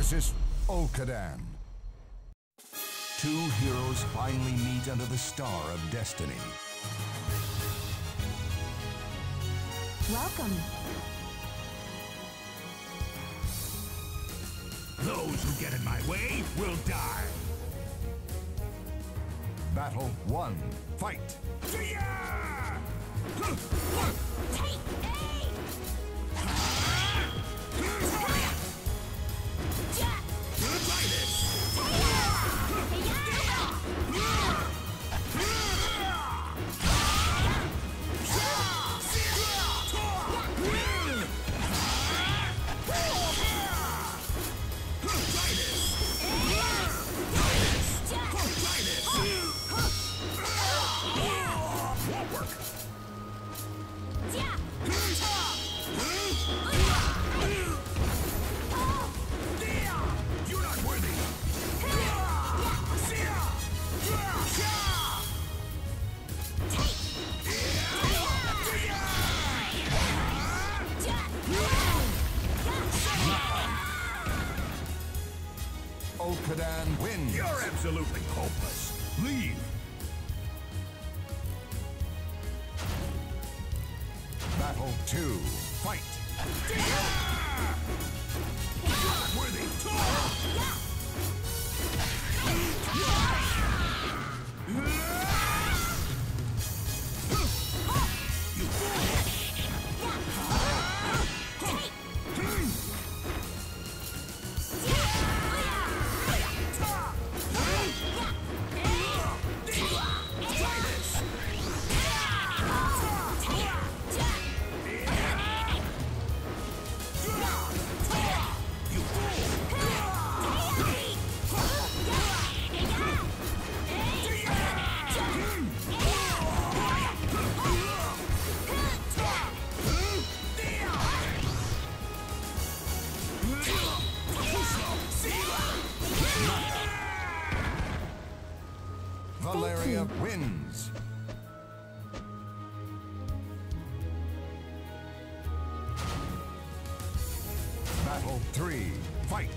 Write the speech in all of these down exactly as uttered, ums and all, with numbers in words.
Nemesis, Olkadan. Two heroes finally meet under the star of destiny. Welcome. Those who get in my way will die. Battle one. Fight! Yeah! Take aim! Try this! Olkadan wins. You're absolutely hopeless. Leave. Battle two. Fight! Not worthy. You Valeria wins. Battle three. Fight!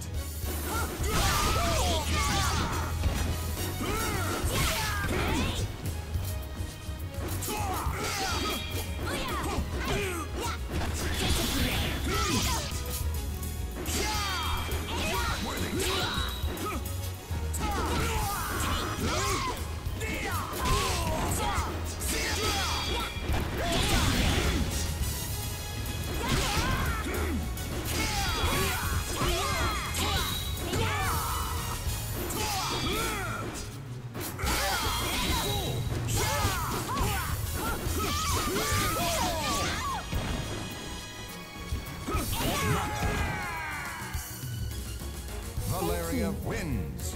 Valeria wins.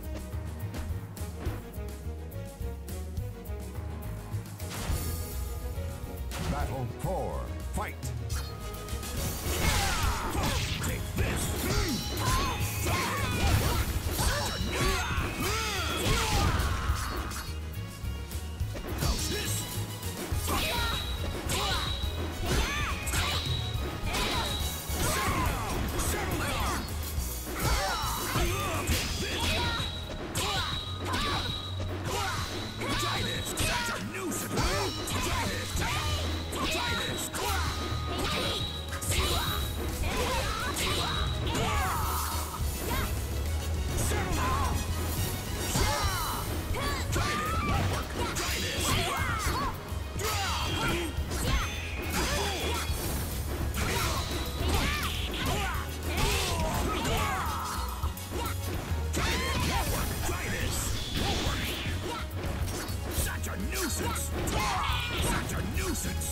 Battle four. Fight! take this. How's this? Settle down. Try this. Such a nuisance. Try this. Try this. Settle down. Try this. Won't work. Try this. Try this. Won't work. Try this. Won't work. Such a nuisance. Such a nuisance.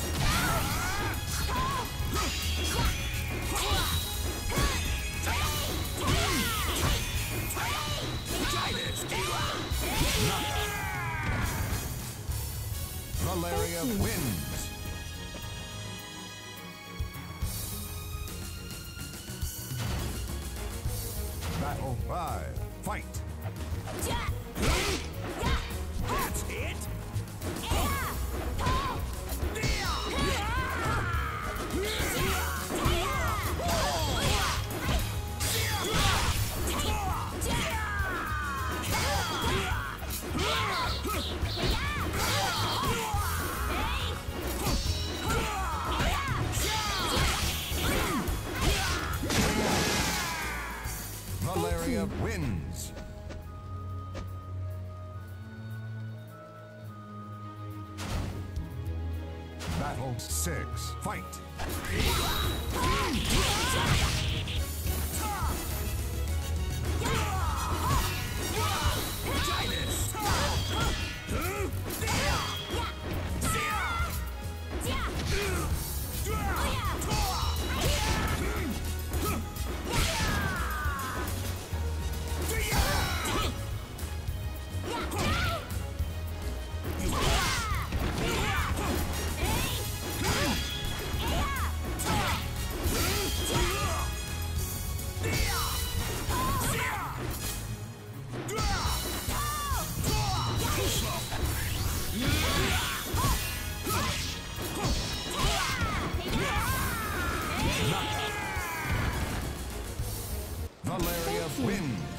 Try this. Valeria wins. Battle five. Fight! That's it. Valeria wins. Battle six. Fight. Valeria wins.